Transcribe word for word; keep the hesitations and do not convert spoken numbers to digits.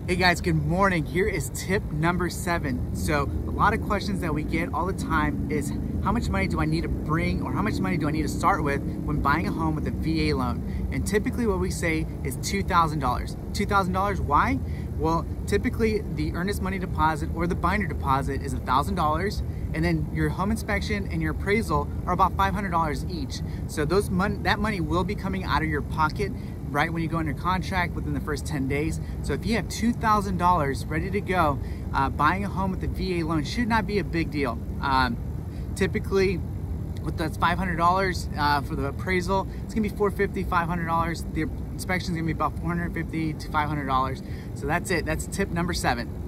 Hey guys, good morning. Here is tip number seven. So a lot of questions that we get all the time is how much money do I need to bring or how much money do I need to start with when buying a home with a V A loan? And typically what we say is two thousand dollars. two thousand dollars, why? Well, typically the earnest money deposit or the binder deposit is one thousand dollars, and then your home inspection and your appraisal are about five hundred dollars each. So those mon that money will be coming out of your pocket right when you go under contract within the first ten days. So if you have two thousand dollars ready to go, uh, buying a home with a V A loan should not be a big deal. Um, typically, with that's five hundred dollars uh, for the appraisal, it's gonna be four hundred fifty dollars, five hundred dollars. The inspection is gonna be about four hundred fifty dollars to five hundred dollars. So that's it, that's tip number seven.